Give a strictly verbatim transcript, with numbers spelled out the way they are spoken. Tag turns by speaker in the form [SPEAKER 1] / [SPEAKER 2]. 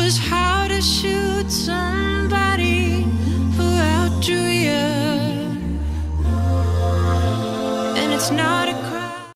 [SPEAKER 1] was how to shoot somebody who outdrew you. And it's not a